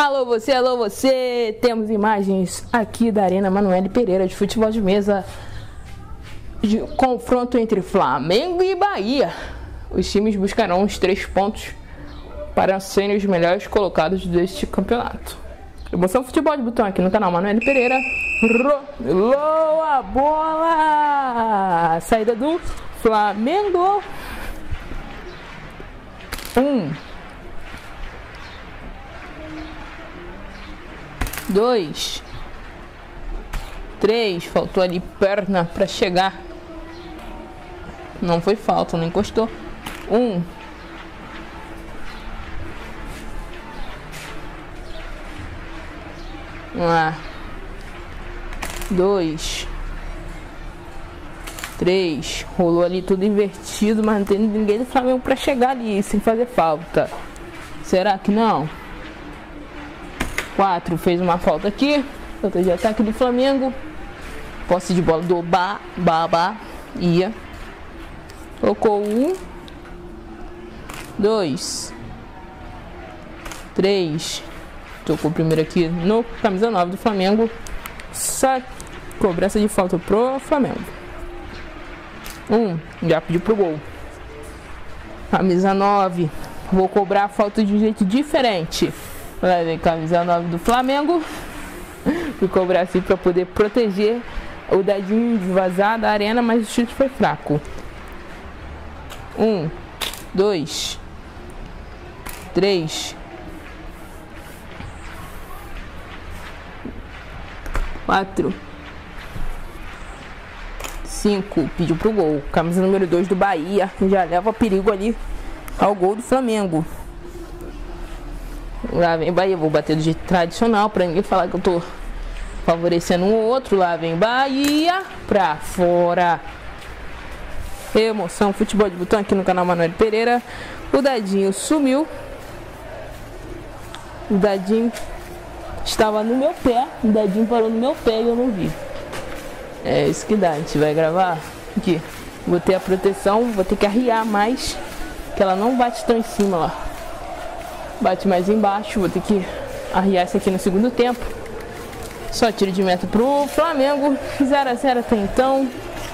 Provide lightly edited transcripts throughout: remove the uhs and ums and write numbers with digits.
Alô você! Temos imagens aqui da Arena Manoel Pereira de futebol de mesa. De confronto entre Flamengo e Bahia. Os times buscarão os 3 pontos para serem os melhores colocados deste campeonato. Emoção Futebol de Botão aqui no canal Manoel Pereira. Rolou a bola! Saída do Flamengo. 2, 3, faltou ali perna para chegar. Não foi falta, não encostou. 2, 3, rolou ali tudo invertido, mas não tem ninguém do Flamengo para chegar ali sem fazer falta. Será que não? 4, fez uma falta aqui. Falta de ataque do Flamengo. Posse de bola do Bahia. Tocou 1, 2, 3. Tocou primeiro aqui no camisa 9 do Flamengo. Só cobrança de falta pro Flamengo. Já pediu pro gol. Camisa 9. Vou cobrar a falta de um jeito diferente. Lá vem camisa 9 do Flamengo. Vou cobrar assim para poder proteger o dadinho de vazar da arena, mas o chute foi fraco. 2, 3, 4, 5. Pediu pro gol. Camisa número 2 do Bahia. Já leva perigo ali ao gol do Flamengo. Lá vem Bahia. Vou bater do jeito tradicional para ninguém falar que eu tô favorecendo um ou outro. Lá vem Bahia pra fora. Emoção Futebol de Botão aqui no canal Manoel Pereira. O dadinho sumiu. O dadinho estava no meu pé. O dadinho parou no meu pé e eu não vi. É isso que dá. A gente vai gravar aqui. Vou ter a proteção. Vou ter que arriar mais, que ela não bate tão em cima lá. Bate mais embaixo. Vou ter que arriar isso aqui no segundo tempo. Só tiro de meta pro Flamengo. 0-0 até então.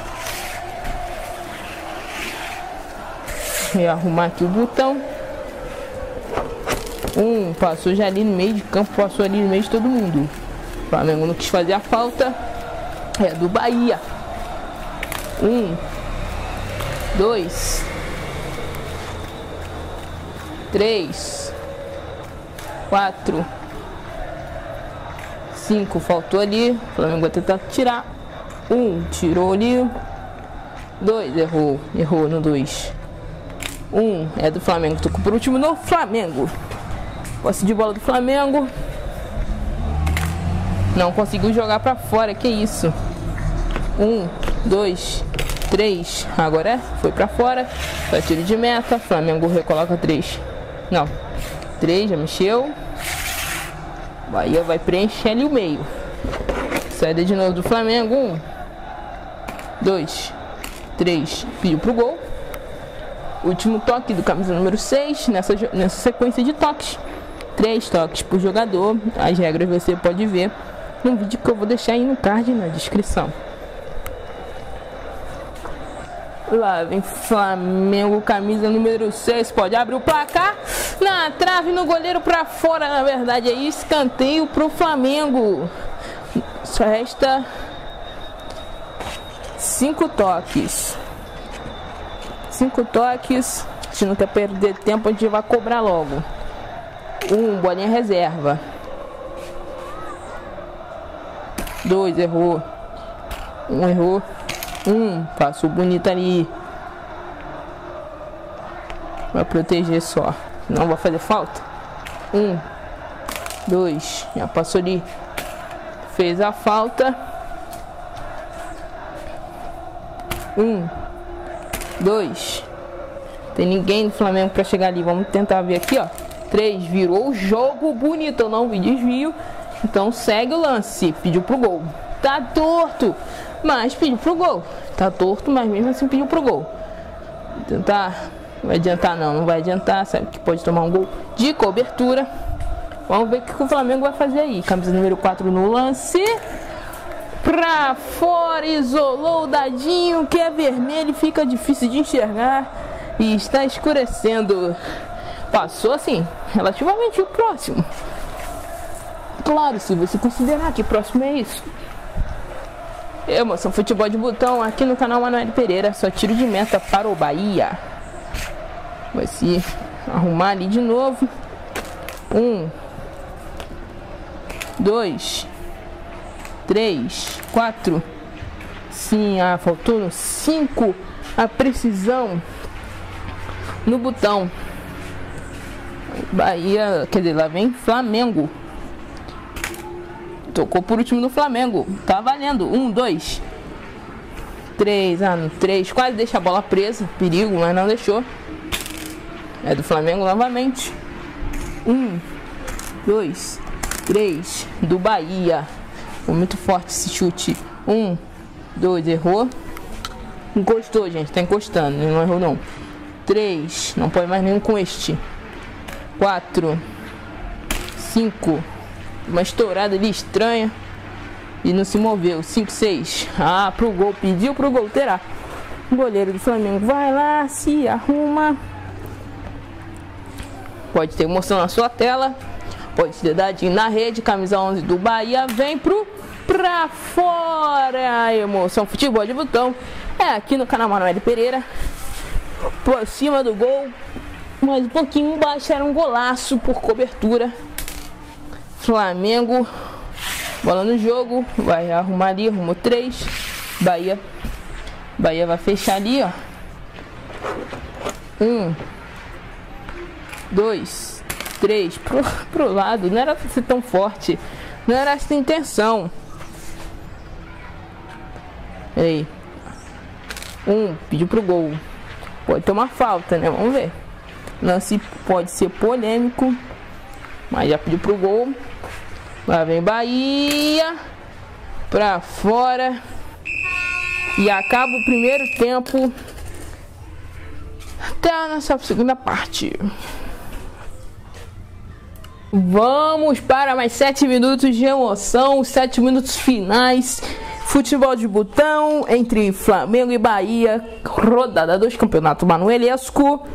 Vou arrumar aqui o botão. Passou já ali no meio de campo. Passou ali no meio de todo mundo. O Flamengo não quis fazer a falta. É do Bahia. 2, 3, 4, 5. Faltou ali. O Flamengo vai tentar tirar. Tirou ali. 2, errou no 2. É do Flamengo. Tocou por último no Flamengo. Posse de bola do Flamengo. Não conseguiu jogar pra fora. Que isso? 2, 3. Agora foi pra fora. Só tiro de meta. Flamengo recoloca 3. Não. 3, já mexeu. Bahia vai preencher ali o meio. Saída de novo do Flamengo. 2, 3. Pediu pro gol. Último toque do camisa número 6. Nessa sequência de toques. 3 toques por jogador. As regras você pode ver no vídeo que eu vou deixar aí no card na descrição. Lá vem Flamengo, camisa número 6. Pode abrir o placar. Na trave, no goleiro pra fora. Na verdade é escanteio pro Flamengo. Só resta 5 toques. 5 toques. A gente não quer perder tempo, a gente vai cobrar logo. Bolinha reserva. 2, errou. Errou. Passou bonito ali. Vai proteger só. Não vai fazer falta. 2. Já passou ali. Fez a falta. 2. Tem ninguém do Flamengo pra chegar ali. Vamos tentar ver aqui, ó. 3. Virou o jogo bonito. Eu não vi desvio. Então segue o lance. Pediu pro gol. Tá torto, mas pediu pro gol. Tá torto, mas mesmo assim pediu pro gol. Vou tentar. Não vai adiantar não vai adiantar. Sabe que pode tomar um gol de cobertura. Vamos ver o que o Flamengo vai fazer aí. Camisa número 4 no lance. Pra fora, isolou o dadinho, que é vermelho, fica difícil de enxergar e está escurecendo. Passou assim, relativamente o próximo. Claro, se você considerar que próximo é isso. Emoção Futebol de Botão aqui no canal Manoel Pereira. Só tiro de meta para o Bahia. Vai se arrumar ali de novo. 1, 2, 3, 4. Sim, faltou no 5. A precisão no botão. Bahia, quer dizer, lá vem Flamengo. Tocou por último no Flamengo. Tá valendo. 1, 2, 3. No 3. Quase deixa a bola presa. Perigo, mas não deixou. É do Flamengo novamente. 1, 2, 3. Do Bahia. Foi muito forte esse chute. 1, 2. Errou. Encostou, gente. Tá encostando. Não errou, não. 3. Não pode mais nenhum com este. 4, 5. Uma estourada ali estranha e não se moveu. 5, 6. Pro gol. Pediu pro gol. Terá. O goleiro do Flamengo vai lá, se arruma. Pode ter emoção na sua tela. Pode ter dadinho na rede. Camisa 11 do Bahia vem pra fora. Emoção Futebol de Botão. É aqui no canal Manoel Pereira. Por cima do gol. Mas um pouquinho embaixo era um golaço por cobertura. Flamengo, bola no jogo, vai arrumar ali, arrumou 3. Bahia vai fechar ali, ó. 1, 2, 3, pro lado. Não era pra ser tão forte, não era essa a intenção. Aí, 1, pediu pro gol. Pode tomar falta, né? Vamos ver. Lance pode ser polêmico, mas já pediu pro gol. Lá vem Bahia. Pra fora. E acaba o primeiro tempo. Até a nossa segunda parte. Vamos para mais 7 minutos de emoção. 7 minutos finais. Futebol de botão entre Flamengo e Bahia. Rodada 2, Campeonato Manuelesco.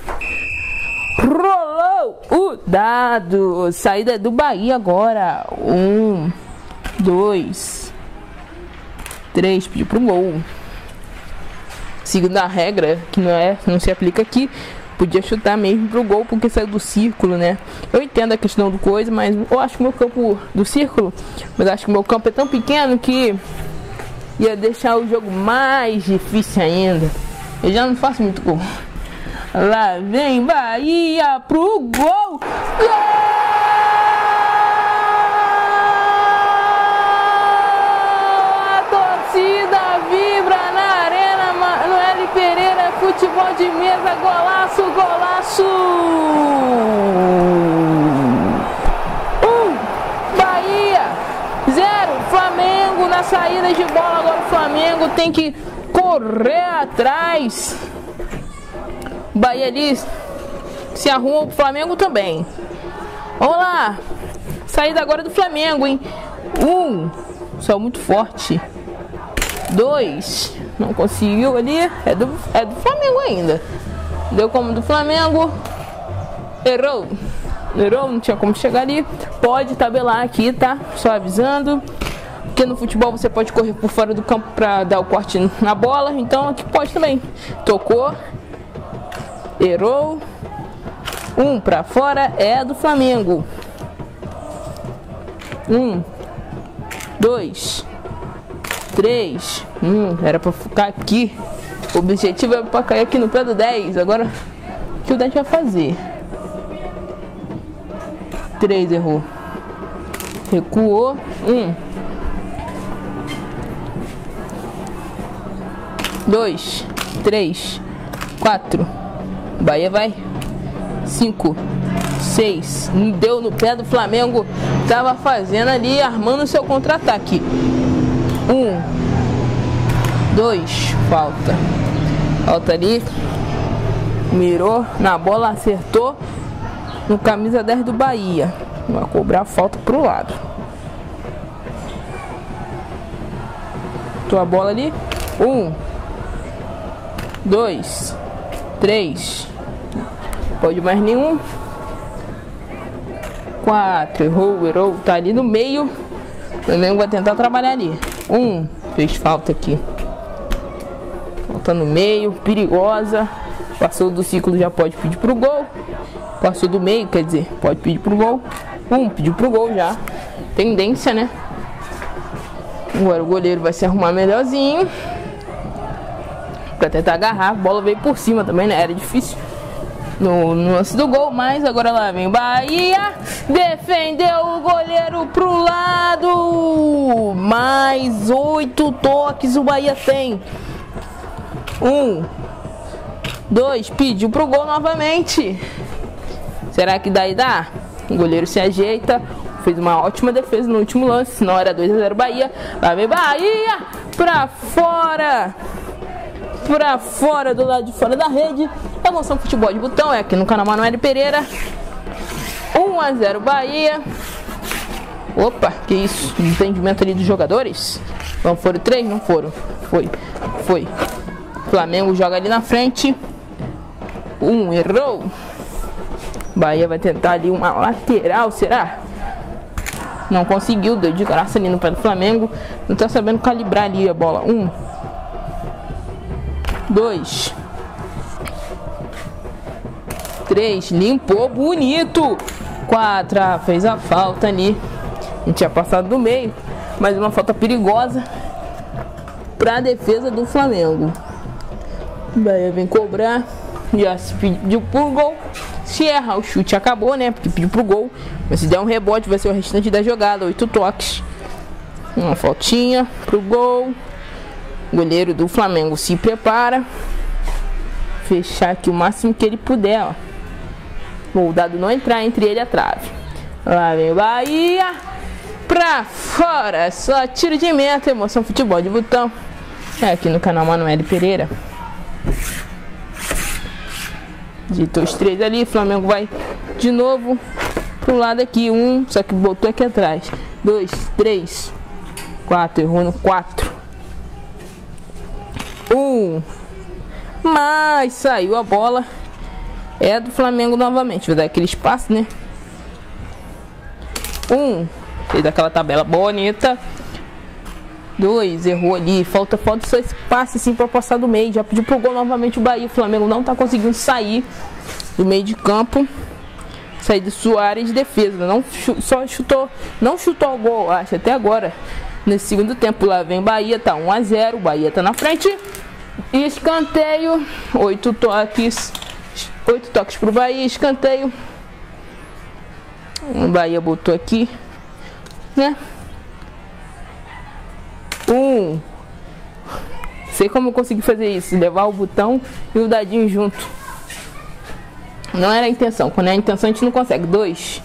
Rolou o dado. Saída do Bahia agora. 1, 2, 3. Pediu pro gol. Segundo a regra, que não se aplica aqui, podia chutar mesmo pro gol porque saiu do círculo, né? Eu entendo a questão do coisa, mas eu acho que o meu campo do círculo, mas acho que o meu campo é tão pequeno que ia deixar o jogo mais difícil ainda. Eu já não faço muito gol. Lá vem Bahia pro gol. Gol! A torcida vibra na Arena Manoel Pereira. Futebol de mesa, golaço, golaço. 1, Bahia 0, Flamengo na saída de bola. Agora o Flamengo tem que correr atrás. Bahia ali se arruma, o Flamengo também. Vamos lá. Saída agora do Flamengo, hein? 1, saiu muito forte. 2, não conseguiu ali. É do Flamengo ainda. Deu como do Flamengo. Errou, não tinha como chegar ali. Pode tabelar aqui, tá? Só avisando. Porque no futebol você pode correr por fora do campo pra dar o corte na bola. Então aqui pode também. Tocou. Errou. 1 pra fora é do Flamengo. 1, 2, 3. Era pra ficar aqui. O objetivo é pra cair aqui no pé do 10. Agora o que o 10 vai fazer? 3, errou. Recuou. 1, 2, 3, 4. Bahia vai. 5, 6. Deu no pé do Flamengo. Tava fazendo ali, armando o seu contra-ataque. 1, 2. Falta. Falta ali. Mirou na bola, acertou. No camisa 10 do Bahia. Vai cobrar a falta pro lado. Tua bola ali. 1, 2, 3. Pode mais nenhum. 4. Errou. Tá ali no meio. O Flamengo vai tentar trabalhar ali. 1. Fez falta aqui. Falta no meio. Perigosa. Passou do ciclo, já pode pedir pro gol. Passou do meio, quer dizer, pode pedir pro gol. 1. Pediu pro gol já. Tendência, né? Agora o goleiro vai se arrumar melhorzinho pra tentar agarrar. A bola veio por cima também, né? Era difícil no lance do gol, mas agora lá vem Bahia. Defendeu o goleiro pro lado. Mais 8 toques o Bahia tem. 1, 2, pediu pro gol novamente. Será que daí dá? O goleiro se ajeita. Fez uma ótima defesa no último lance. Senão era 2-0 Bahia. Vai ver Bahia pra fora. Pra fora, do lado de fora da rede. Emoção Futebol de Botão. É aqui no canal Manoel Pereira. 1-0 Bahia. Opa, que isso? Entendimento ali dos jogadores. Não foram 3? Não foram. Foi. Flamengo joga ali na frente. Errou. Bahia vai tentar ali uma lateral, será? Não conseguiu, deu de graça ali no pé do Flamengo. Não tá sabendo calibrar ali a bola. 1, 2, 3, limpou, bonito. 4, fez a falta ali. A gente tinha passado do meio. Mais uma falta perigosa pra defesa do Flamengo. Bahia vem cobrar. Já se pediu pro gol. Se errar o chute acabou, né? Porque pediu pro gol. Mas se der um rebote vai ser o restante da jogada. 8 toques. Uma faltinha pro gol. O goleiro do Flamengo se prepara. Fechar aqui o máximo que ele puder, ó. O dado não entrar entre ele e a trave. Lá vem Bahia. Pra fora. Só tiro de meta. Emoção Futebol de Botão. É aqui no canal Manoel Pereira. Digitou os 3 ali, Flamengo vai de novo pro lado aqui. 1, só que botou aqui atrás. 2, 3, 4, errou no 4. 1, mas saiu a bola. É do Flamengo novamente. Vai dar aquele espaço, né? 1, fez aquela tabela bonita. 2, errou ali. Falta só esse passe assim pra passar do meio. Já pediu pro gol novamente o Bahia. O Flamengo não tá conseguindo sair do meio de campo. Sair de sua área de defesa. Não chutou o gol, acho, até agora. Nesse segundo tempo, lá vem Bahia. Tá 1-0. Bahia tá na frente. Escanteio. 8 toques. 8 toques pro Bahia. Escanteio. O Bahia botou aqui, né? 1. Sei como eu consegui fazer isso. Levar o botão e o dadinho junto. Não era a intenção. Quando é a intenção a gente não consegue. 2,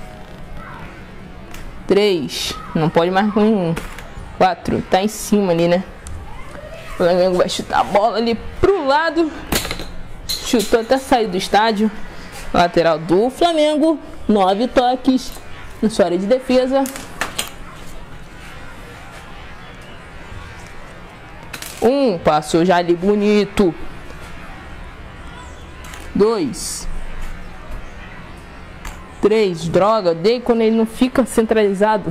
3. Não pode mais com 1. 4. Tá em cima ali, né? O Flamengo vai chutar a bola ali pro lado. Chutou até sair do estádio. Lateral do Flamengo. 9 toques na sua área de defesa. 1, passou já ali bonito. 2, 3, droga, odeio quando ele não fica centralizado.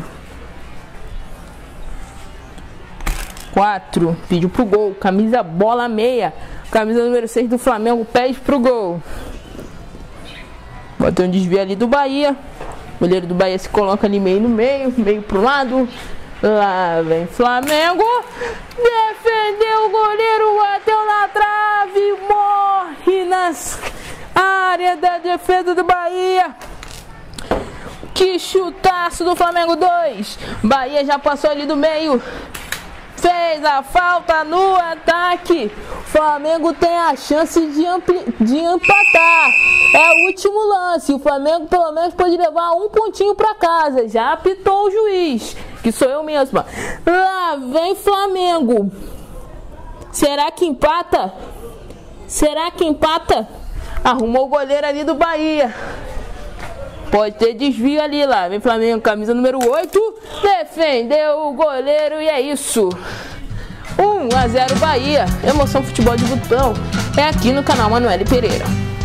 4, pediu pro gol, camisa bola meia. Camisa número 6 do Flamengo, pede pro gol. Bota um desvio ali do Bahia. O goleiro do Bahia se coloca ali meio no meio, meio pro lado. Lá vem Flamengo. Defendeu o goleiro, bateu na trave, morre nas áreas da defesa do Bahia. Que chutaço do Flamengo. 2. Bahia já passou ali do meio. Fez a falta no ataque. Flamengo tem a chance de empatar. É o último lance. O Flamengo pelo menos pode levar um pontinho para casa. Já apitou o juiz, que sou eu mesma. Lá vem Flamengo. Será que empata? Será que empata? Arrumou o goleiro ali do Bahia. Pode ter desvio ali, lá vem Flamengo, camisa número 8, defendeu o goleiro e é isso. 1 a 0 Bahia. Emoção futebol de botão é aqui no canal Manoel Pereira.